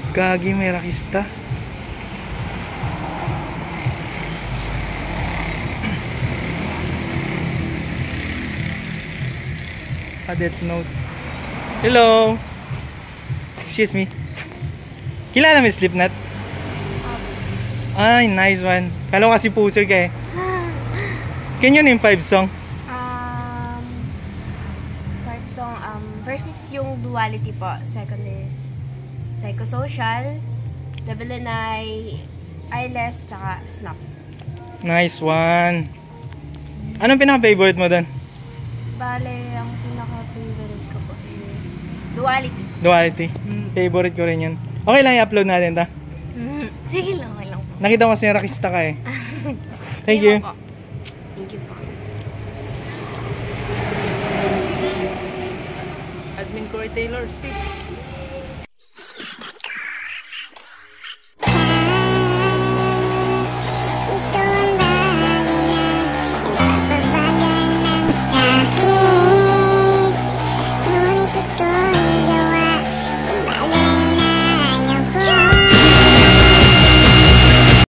Gagi, may rakista. A Death Note. Hello. Excuse me. Kilala mo Slipknot? Ay, nice one. Kala ko kasi poser ka eh. Can you name 5 song? Part song, first is yung Duality po. Second is Psychosocial, Devil and I, Eyeless, tsaka Snap. Nice one. Anong pinaka-favorite mo doon? Bale, ang pinaka-favorite ko po is Duality. Duality. Favorite ko rin yun. Okay lang i-upload natin ta. Sige lang, okay lang po. Nakita ko kasi rakista ka eh. Thank you. Po. Thank you po. Admin ko ay Taylor Swift.